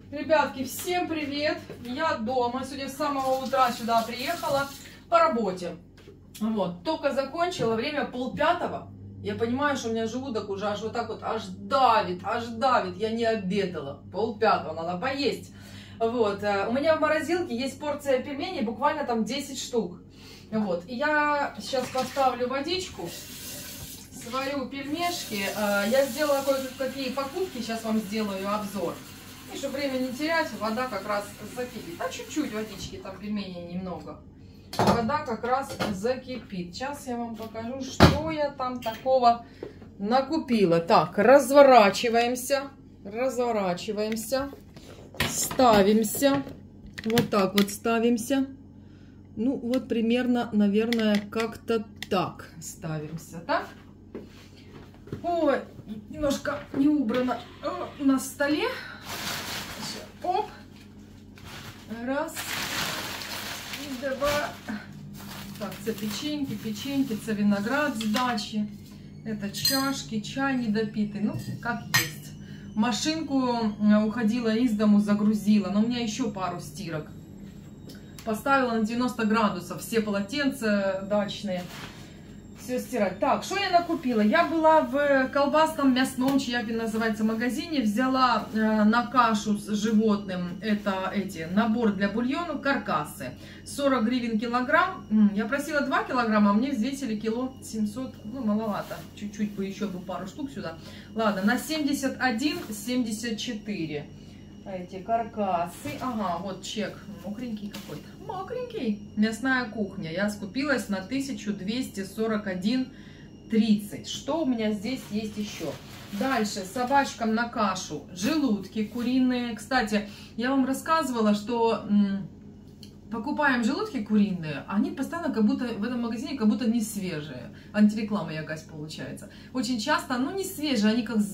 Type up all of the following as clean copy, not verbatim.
Ребятки, всем привет! Я дома. Сегодня с самого утра сюда приехала по работе. Вот, только закончила, время 4:30. Я понимаю, что у меня желудок уже аж вот так вот, аж давит. Я не обедала. 4:30, надо поесть. Вот, у меня в морозилке есть порция пельменей, буквально там 10 штук. Вот, и я сейчас поставлю водичку, сварю пельмешки. Я сделала кое-какие покупки, сейчас вам сделаю обзор. И чтобы время не терять, вода как раз закипит. А чуть-чуть водички, там пельменей немного. Вода как раз закипит. Сейчас я вам покажу, что я там такого накупила. Так, разворачиваемся. Ставимся. Вот так вот ставимся. Ну, вот примерно, наверное, как-то так ставимся. Так? Ой, немножко не убрано на столе. Оп. Раз. Два. Так, це печеньки, це виноград с дачи. Это чашки, чай недопитый. Ну, как есть. Машинку уходила из дому, загрузила. Но у меня еще пару стирок. Поставила на 90 градусов. Все полотенца дачные. Все стирать. Так, что я накупила? Я была в колбасном мясном, чьяпи называется, магазине. Взяла на кашу с животным, это набор для бульона, каркасы. 40 гривен килограмм. Я просила 2 килограмма, а мне взвесили кило 700. Ну, маловато. Чуть-чуть бы еще бы пару штук сюда. Ладно, на 71,74. Эти каркасы. Ага, вот чек. Мокренький какой-то. Мокренький. Мясная кухня. Я скупилась на 1241,30. Что у меня здесь есть еще? Дальше. Собачкам на кашу. Желудки куриные. Кстати, я вам рассказывала, что покупаем желудки куриные. Они постоянно как будто в этом магазине как будто не свежие. Антиреклама якась получается. Очень часто, ну не свежие. Они как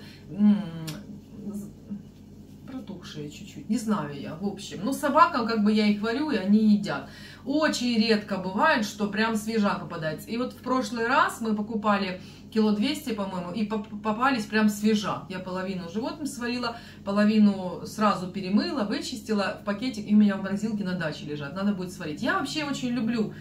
протухшие чуть-чуть, не знаю я, в общем. Ну, собакам, как бы я их варю, и они едят. Очень редко бывает, что прям свежа попадается. И вот в прошлый раз мы покупали 200 кило, по-моему, и попались прям свежа. Я половину животным сварила, половину сразу перемыла, вычистила в пакетик, и у меня в морозилке на даче лежат. Надо будет сварить. Я вообще очень люблю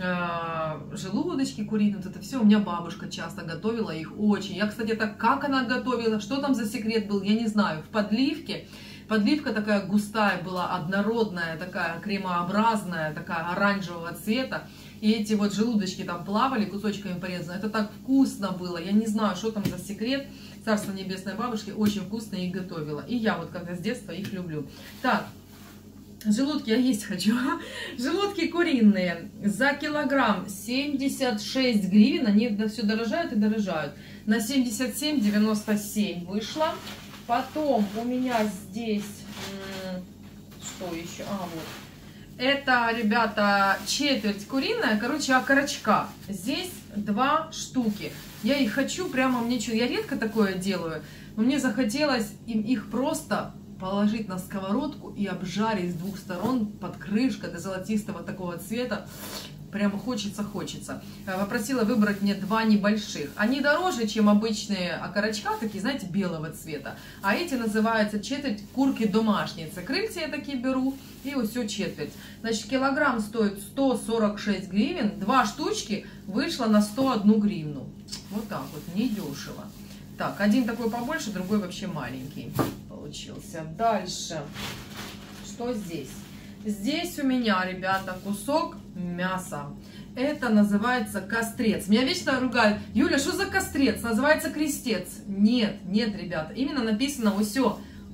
желудочки куриные, вот это все. У меня бабушка часто готовила их очень. Я, кстати, так как она готовила, что там за секрет был, я не знаю. В подливке. Подливка такая густая была, однородная, такая кремообразная, такая оранжевого цвета. И эти вот желудочки там плавали, кусочками порезаны. Это так вкусно было. Я не знаю, что там за секрет. Царство небесной бабушки очень вкусно их готовила. И я вот как-то с детства их люблю. Так. Желудки я есть хочу. Желудки куриные за килограмм 76 гривен. Они все дорожают и дорожают. На 77,97 вышло. Потом у меня здесь, что еще? А, вот. Это, ребята, четверть куриная, короче, окорочка. Здесь 2 штуки. Я их хочу, прямо мне что, я редко такое делаю, но мне захотелось их просто положить на сковородку и обжарить с 2 сторон под крышкой до золотистого такого цвета. Прямо хочется. Попросила выбрать мне 2 небольших. Они дороже, чем обычные окорочка, такие, знаете, белого цвета. А эти называются четверть курки домашние. Крыльца я такие беру. И вот все четверть. Значит, килограмм стоит 146 гривен. 2 штучки вышло на 101 гривну. Вот так вот, недешево. Так, один такой побольше, другой вообще маленький получился. Дальше. Что здесь? Здесь у меня, ребята, кусок мяса. Это называется кострец. Меня вечно ругают: Юля, что за кострец? Называется крестец. Нет, ребята. Именно написано все.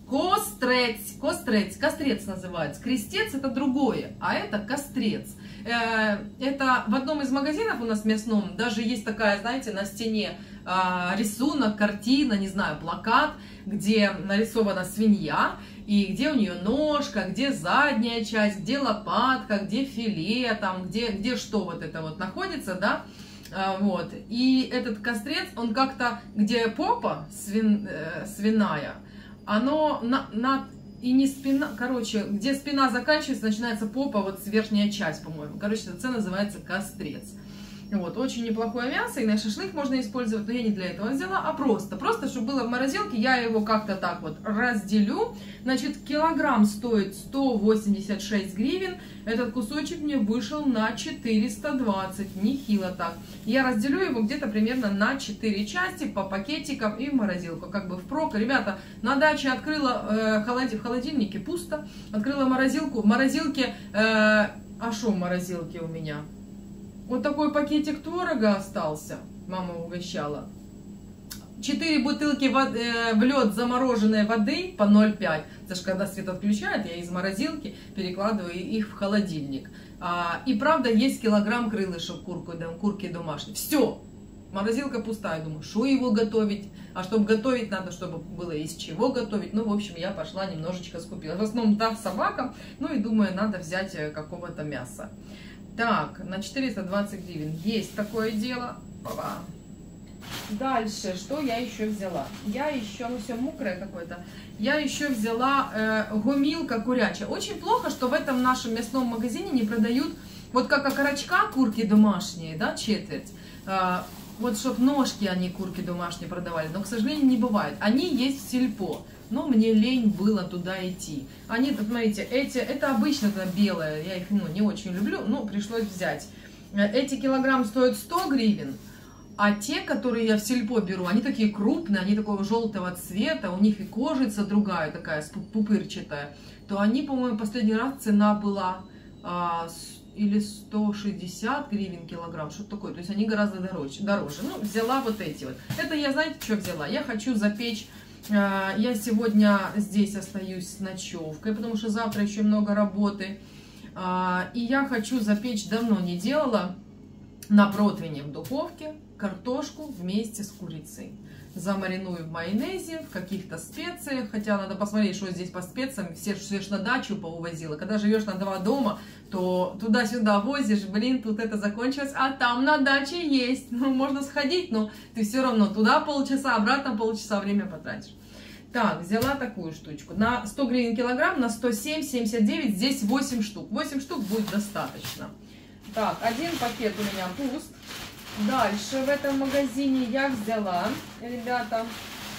Кострец называется. Крестец это другое, а это кострец. Это в одном из магазинов у нас мясном даже есть такая, знаете, на стене рисунок, картина, не знаю, плакат, где нарисована свинья, и где у нее ножка, где задняя часть, где лопатка, где филе, там, где что вот это вот находится, да, вот. И этот кострец, он как-то, где попа свиная, оно и не спина, короче, где спина заканчивается, начинается попа, вот верхняя часть, по-моему. Короче, это называется кострец. Вот, очень неплохое мясо, и на шашлык можно использовать, но я не для этого взяла, а просто, чтобы было в морозилке, я его как-то так вот разделю. Значит, килограмм стоит 186 гривен, этот кусочек мне вышел на 420, нехило так. Я разделю его где-то примерно на 4 части по пакетикам и в морозилку, как бы впрок. Ребята, на даче открыла в холодильнике пусто, открыла морозилку, в морозилке, а что в морозилке у меня? Вот такой пакетик творога остался, мама угощала. 4 бутылки в лед замороженной воды по 0,5. Это же когда свет отключает, я из морозилки перекладываю их в холодильник. И правда есть килограмм крылышек курки домашней. Все, морозилка пустая. Думаю, что его готовить? А чтобы готовить, надо, чтобы было из чего готовить. Ну, в общем, я пошла немножечко скупила. В основном, да, собакам. Ну, и думаю, надо взять какого-то мяса. Так, на 420 гривен. Есть такое дело. Опа. Дальше, что я еще взяла? Я еще, ну все мокрое какое-то. Я еще взяла гомилка курячая. Очень плохо, что в этом нашем мясном магазине не продают, вот как окорочка курки домашние, да, четверть. Вот чтоб ножки они курки домашние продавали, но, к сожалению, не бывает. Они есть в сельпо. Но мне лень было туда идти. Они, смотрите, это обычно белое, я их не очень люблю, но пришлось взять. Эти килограмм стоят 100 гривен, а те, которые я в сельпо беру, они такие крупные, они такого желтого цвета, у них и кожица другая такая, пупырчатая, то они, по-моему, последний раз цена была или 160 гривен килограмм, что-то такое, то есть они гораздо дороже. Ну, взяла вот эти вот. Это я, знаете, что взяла? Я хочу запечь. Я сегодня здесь остаюсь с ночевкой, потому что завтра еще много работы. И я хочу запечь, давно не делала, на противне в духовке картошку вместе с курицей. Замариную в майонезе, в каких-то специях, хотя надо посмотреть, что здесь по специям, все ж на дачу поувозила. Когда живешь на 2 дома, то туда-сюда возишь, блин, тут это закончилось, а там на даче есть. Ну, можно сходить, но ты все равно туда полчаса, обратно полчаса время потратишь. Так, взяла такую штучку. На 100 гривен килограмм, на 107,79, здесь 8 штук. 8 штук будет достаточно. Так, один пакет у меня пуст. Дальше в этом магазине я взяла, ребята,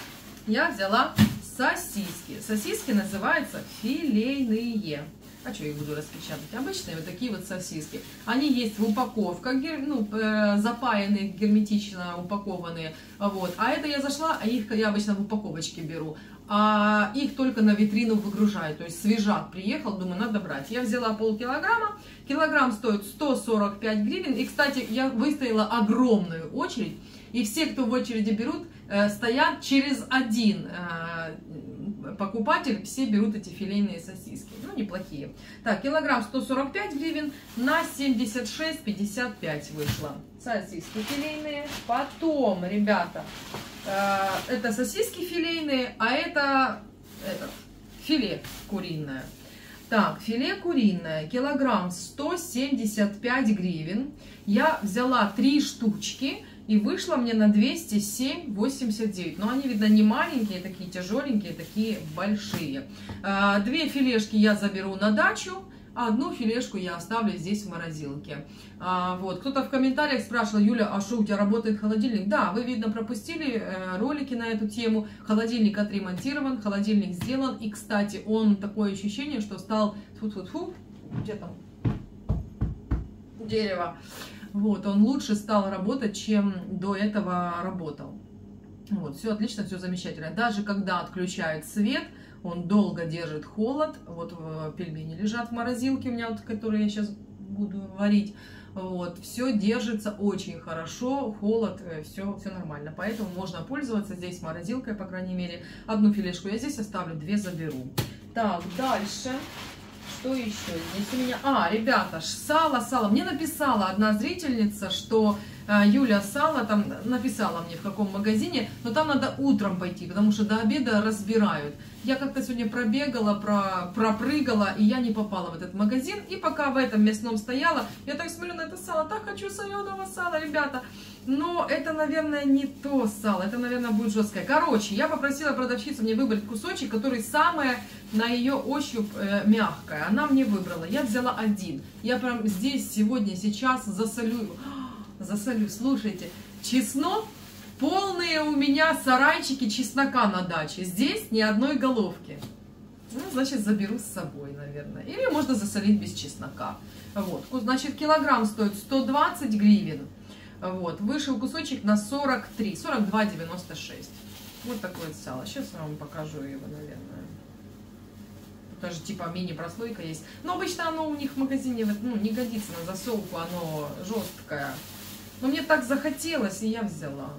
сосиски. Сосиски называются филейные. А что я их буду распечатать? Обычные вот такие вот сосиски. Они есть в упаковках, ну, запаянные, герметично упакованные. Вот. А это я зашла, а их я обычно в упаковочке беру. А их только на витрину выгружают. То есть свежак приехал, думаю, надо брать. Я взяла полкилограмма. Килограмм стоит 145 гривен. И, кстати, я выстояла огромную очередь. И все, кто в очереди берут, стоят через один покупатель, все берут эти филейные сосиски. Ну, неплохие. Так, килограмм 145 гривен, на 76,55 вышло. Сосиски филейные. Потом, ребята, это сосиски филейные, а это филе куриное. Так, филе куриное, килограмм 175 гривен. Я взяла 3 штучки. И вышло мне на 207,89. Но они, видно, не маленькие, такие тяжеленькие, такие большие. 2 филешки я заберу на дачу, а 1 филешку я оставлю здесь в морозилке. Вот. Кто-то в комментариях спрашивал: Юля, а что, у тебя работает холодильник? Да, вы, видно, пропустили ролики на эту тему. Холодильник отремонтирован, холодильник сделан. И, кстати, он, такое ощущение, что стал... Фу-фу-фу, где там дерево? Вот, он лучше стал работать, чем до этого работал. Вот, все отлично, все замечательно. Даже когда отключают свет, он долго держит холод. Вот пельмени лежат в морозилке у меня, вот, которые я сейчас буду варить. Вот, все держится очень хорошо, холод, все нормально. Поэтому можно пользоваться здесь морозилкой, по крайней мере. 1 филешку я здесь оставлю, 2 заберу. Так, дальше... Что еще здесь у меня? Ребята, сало. Мне написала одна зрительница, что Юля, сало, там написала мне в каком магазине, но там надо утром пойти, потому что до обеда разбирают. Я как-то сегодня пробегала, пропрыгала, и я не попала в этот магазин. И пока в этом мясном стояла, я так смотрю на это сало, так хочу соленого сала, ребята. Но это, наверное, не то сало, это, наверное, будет жесткое. Короче, я попросила продавщицу мне выбрать кусочек, который самое на ее ощупь мягкое. Она мне выбрала, я взяла 1. Я прям здесь сегодня, сейчас засолю. засолю. Слушайте, чеснок, полные у меня сарайчики чеснока на даче. Здесь ни одной головки. Ну, значит, заберу с собой, наверное. Или можно засолить без чеснока. Вот. Значит, килограмм стоит 120 гривен. Вот. Вышел кусочек на 43, 42,96. Вот такое сало. Сейчас я вам покажу его, наверное. Даже типа мини-прослойка есть. Но обычно оно у них в магазине не годится на засолку, оно жесткое. Но мне так захотелось, и я взяла.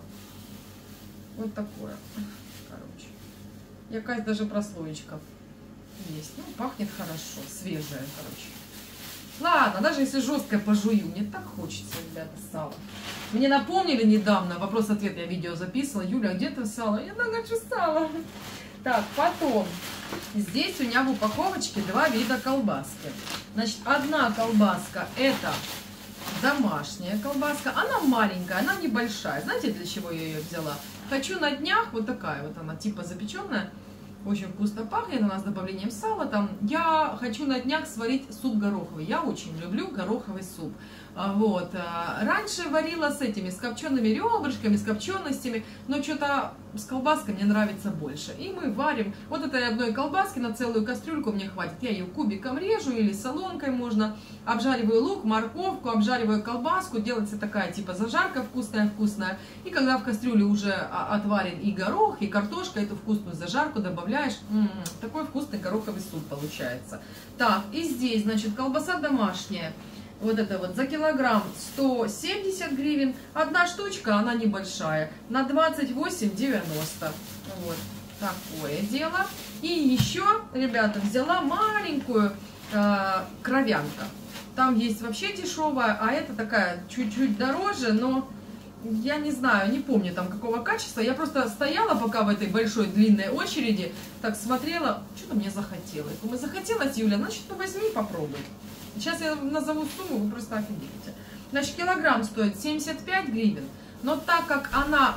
Вот такое. Короче. Якась даже прослоечка есть. Ну, пахнет хорошо, свежее, короче. Ладно, даже если жесткое пожую, мне так хочется, ребята, сало. Мне напомнили недавно, вопрос-ответ я видео записывала. Юля, где ты сало? Я так хочу сало. Так, потом, здесь у меня в упаковочке 2 вида колбаски. Значит, одна колбаска это домашняя колбаска. Она маленькая, она небольшая. Знаете, для чего я ее взяла? Хочу на днях, вот такая вот она, типа запеченная. Очень вкусно пахнет, она с добавлением сала. Там я хочу на днях сварить суп гороховый. Я очень люблю гороховый суп. Вот. Раньше варила с этими, с копчеными ребрышками, с копченостями, но что-то с колбаской мне нравится больше. И мы варим вот этой одной колбаски на целую кастрюльку мне хватит. Я ее кубиком режу или солонкой можно. Обжариваю лук, морковку, обжариваю колбаску. Делается такая типа зажарка вкусная-вкусная. И когда в кастрюле уже отварен и горох, и картошка, эту вкусную зажарку добавляешь. Такой вкусный гороховый суп получается. Так, и здесь, значит, колбаса домашняя. Вот это вот за килограмм 170 гривен. Одна штучка, она небольшая, на 28,90. Вот такое дело. И еще, ребята, взяла маленькую кровянка. Там есть вообще дешевая, а это такая чуть-чуть дороже, но я не знаю, не помню там какого качества. Я просто стояла пока в этой большой длинной очереди, так смотрела, что-то мне захотелось. Думаю, захотелось, Юля, значит, ну возьми, попробуй. Сейчас я назову сумму, вы просто офигеете. Значит, килограмм стоит 75 гривен, но так как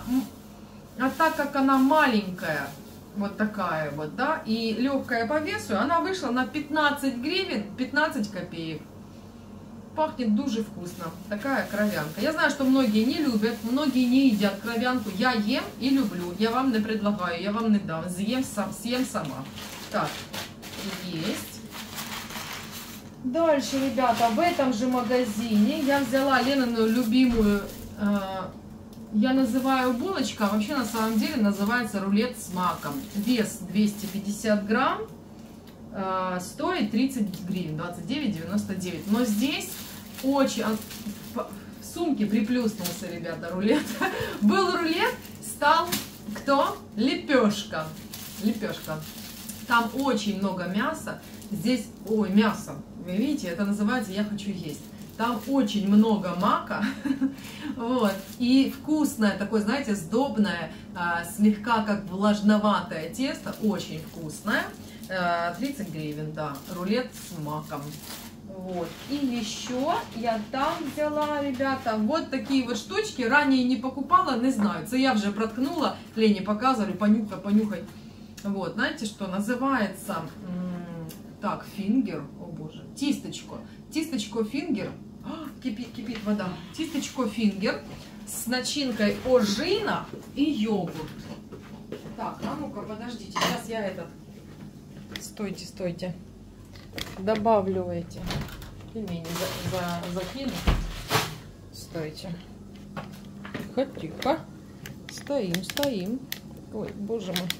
она маленькая, вот такая вот, да, и легкая по весу, она вышла на 15 гривен, 15 копеек. Пахнет дуже вкусно. Такая кровянка. Я знаю, что многие не любят, многие не едят кровянку. Я ем и люблю. Я вам не предлагаю, я вам не дам. Съем сама. Так, есть. Дальше, ребята, в этом же магазине я взяла Ленину любимую, я называю булочка, а вообще на самом деле называется рулет с маком. Вес 250 грамм, стоит 30 гривен, 29,99. Но здесь очень, в сумке приплюснулся, ребята, рулет. Был рулет, стал кто? Лепешка. Лепешка. Там очень много мяса. Здесь, ой, мясо, вы видите, это называется «я хочу есть». Там очень много мака, вот, и вкусное, такое, знаете, сдобное, слегка как влажноватое тесто, очень вкусное, 30 гривен, да, рулет с маком. Вот. И еще я там взяла, ребята, вот такие вот штучки, ранее не покупала, не знаю, это я уже проткнула, Лене показывали, понюхай. Вот, знаете, что называется... Так, фингер, о боже, тисточко фингер, кипит вода, тисточко фингер с начинкой ожина и йогурт. Так, а ну-ка, подождите, сейчас я этот, стойте, добавлю эти пельмени, закину, стойте, тихо, стоим, ой, боже мой.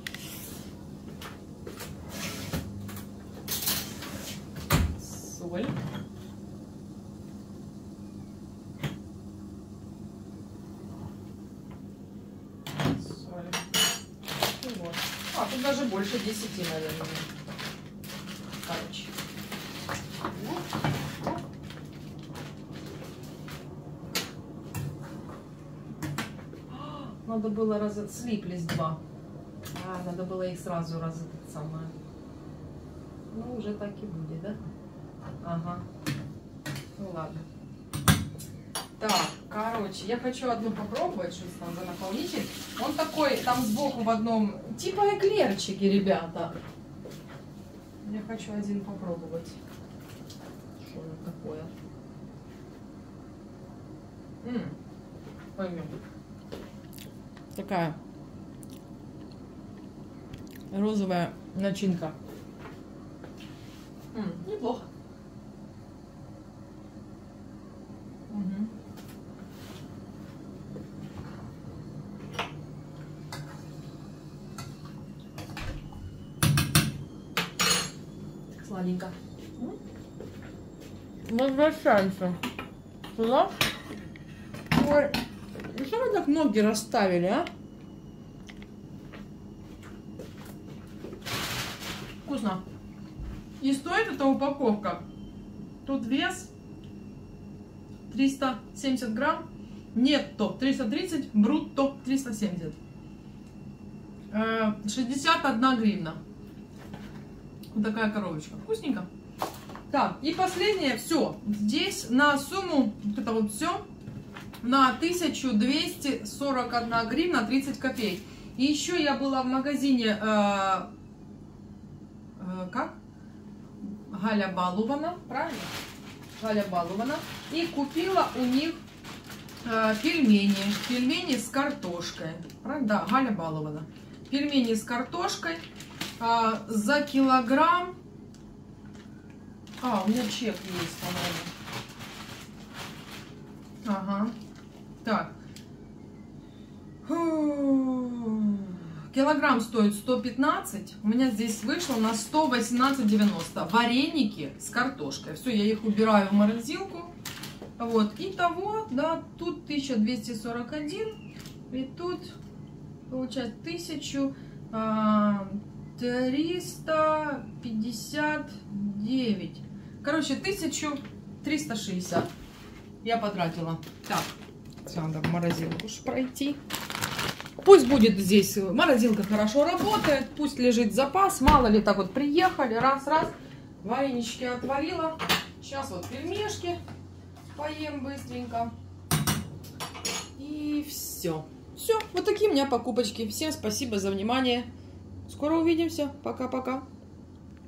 Соль. Вот. А, тут даже больше 10, наверное. Короче. Надо было слиплись 2. Надо было их сразу самое. Ну, уже так и будет, да? Ага. Ну ладно. Так, короче, я хочу одну попробовать, что там за наполнитель. Он такой, там сбоку в одном, типа эклерчики, ребята. Я хочу один попробовать. Что это такое? Пойдем. Такая розовая начинка. Неплохо. Угу. Сладенько. Возвращаемся сюда. Ой, что вы так ноги расставили, а? Вкусно. И стоит эта упаковка. Тут вес 370 грамм. Нетто 330, брутто 370. 61 гривна. Вот такая коробочка. Вкусненько. Так, и последнее, все. Здесь на сумму, вот это вот все, на 1241 гривна 30 копеек. И еще я была в магазине, как? Галя Балувана, правильно? Галя Балувана. И купила у них пельмени. Пельмени с картошкой. Правильно? Да, Галя Балувана. Пельмени с картошкой за килограмм. У меня чек есть, по-моему. Ага. Так. Килограмм стоит 115. У меня здесь вышло на 118,90. Вареники с картошкой. Все, я их убираю в морозилку. Вот. Итого, да, тут 1241. И тут получается 1359. Короче, 1360 я потратила. Так, надо в морозилку пройти. Пусть будет здесь, морозилка хорошо работает, пусть лежит запас, мало ли так вот приехали, раз-раз, варенички отварила. Сейчас вот пельмешки поем быстренько. И все. Все, вот такие у меня покупочки. Всем спасибо за внимание. Скоро увидимся. Пока-пока.